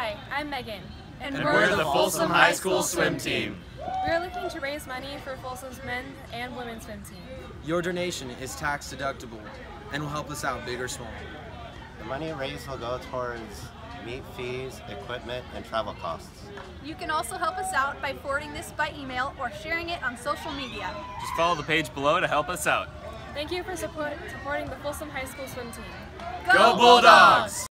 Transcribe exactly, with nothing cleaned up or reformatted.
Hi, I'm Megan. And, and we're, we're the Folsom High School Swim Team. We are looking to raise money for Folsom's men's and women's swim team. Your donation is tax deductible and will help us out big or small. The money raised will go towards meet fees, equipment, and travel costs. You can also help us out by forwarding this by email or sharing it on social media. Just follow the page below to help us out. Thank you for support, supporting the Folsom High School Swim Team. Go, Go Bulldogs!